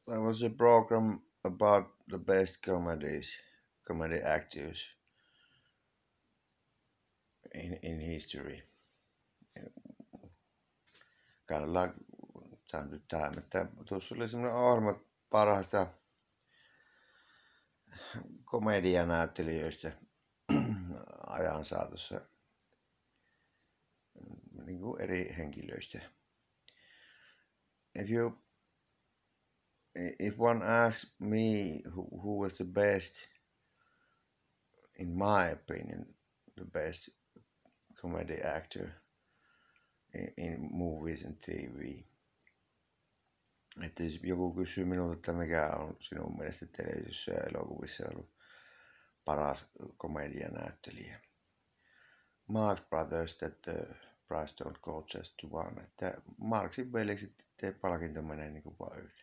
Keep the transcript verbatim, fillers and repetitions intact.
There was a program about the best comedies, comedy actors in, in history. Kind of like time to time. Että tuossa oli semmoinen ohjelma parhaista komedianäyttelijöistä ajan saatossa, niin kuin eri henkilöistä. If you, if one asks me who, who was the best, in my opinion, the best comedy actor in, in movies and T V. Että jos joku kysyy minulta, että mikä on sinun mielestä televisiossa ja elokuvissa ollut paras komedianäyttelijä. Marx Brothers that the price don't go just to one. Että Marxin veljekset te palkinto menee niin kuin vaan yhden.